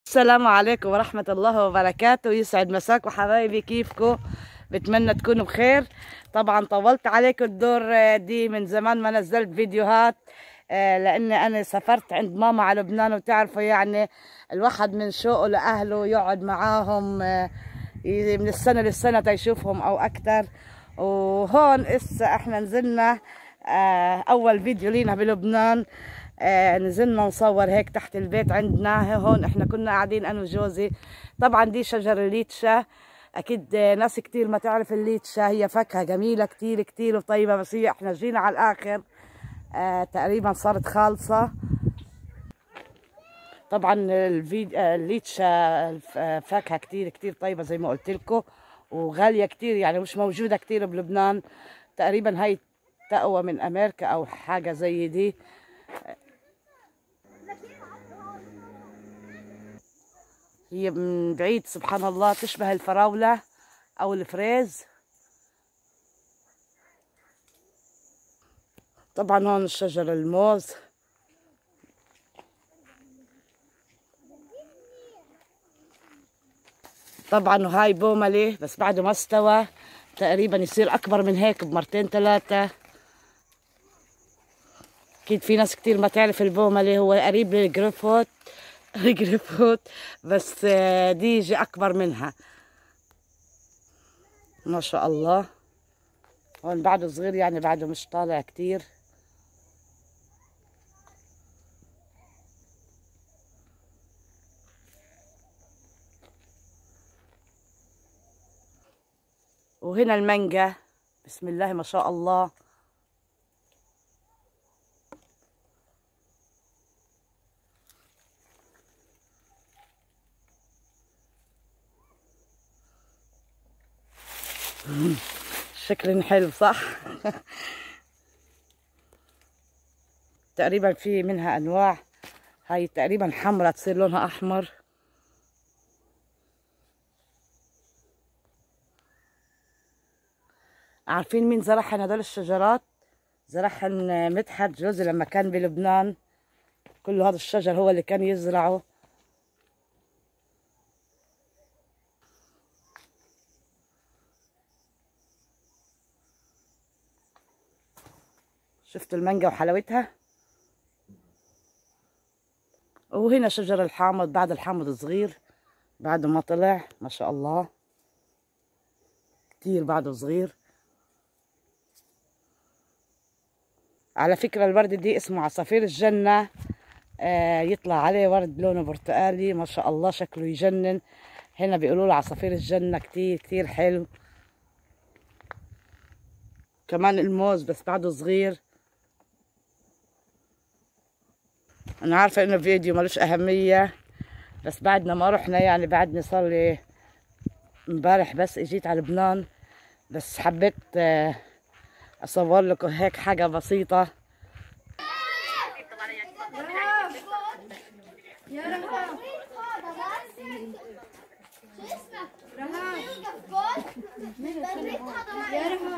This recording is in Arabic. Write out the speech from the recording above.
السلام عليكم ورحمة الله وبركاته. يسعد مساكم حبايبي، كيفكم؟ بتمنى تكونوا بخير. طبعا طولت عليكم الدور دي، من زمان ما نزلت فيديوهات لأن أنا سافرت عند ماما على لبنان، وتعرفوا يعني الواحد من شوقه لأهله يقعد معاهم من السنة للسنة تيشوفهم أو أكتر. وهون احنا نزلنا أول فيديو لينا بلبنان. نزلنا نصور هيك تحت البيت عندنا. هون احنا كنا قاعدين انا وجوزي. طبعا دي شجر الليتشا، اكيد ناس كتير ما تعرف الليتشا، هي فاكهة جميلة كتير كتير وطيبة، بس هي احنا جينا على الاخر تقريبا صارت خالصة. طبعا الليتشا فاكهة كتير كتير طيبة زي ما قلت لكم، وغالية كتير، يعني مش موجودة كتير بلبنان. تقريبا هاي تقوى من امريكا او حاجة زي دي. هي من بعيد سبحان الله تشبه الفراولة أو الفريز. طبعا هون الشجر الموز. طبعا وهاي بوملة بس بعده ما استوى، تقريبا يصير أكبر من هيك بمرتين ثلاثة. أكيد في ناس كتير ما تعرف البوملة، هو قريب للجريفوت الجريفوت، بس دي يجي أكبر منها ما شاء الله. هون بعده صغير، يعني بعده مش طالع كتير. وهنا المانجا، بسم الله ما شاء الله. شكل حلو صح؟ تقريبا في منها انواع، هاي تقريبا حمرة تصير لونها احمر. عارفين مين زرعهن هدول الشجرات؟ زرعهن مدحت جوزي لما كان بلبنان. كل هذا الشجر هو اللي كان يزرعه. شفتوا المانجا وحلاوتها. وهنا شجر الحامض، بعد الحامض صغير، بعده ما طلع ما شاء الله، كتير بعده صغير. على فكرة الورد دي اسمه عصافير الجنة، يطلع عليه ورد لونه برتقالي ما شاء الله، شكله يجنن. هنا بيقولوا له عصافير الجنة، كتير كتير حلو. كمان الموز بس بعده صغير. انا عارفة انه فيديو ملوش اهمية، بس بعدنا ما رحنا، يعني بعدني صار لي امبارح بس اجيت على لبنان، بس حبيت اصور لكم هيك حاجة بسيطة. يا رهاب شو اسمك؟ رهاب يا رهاب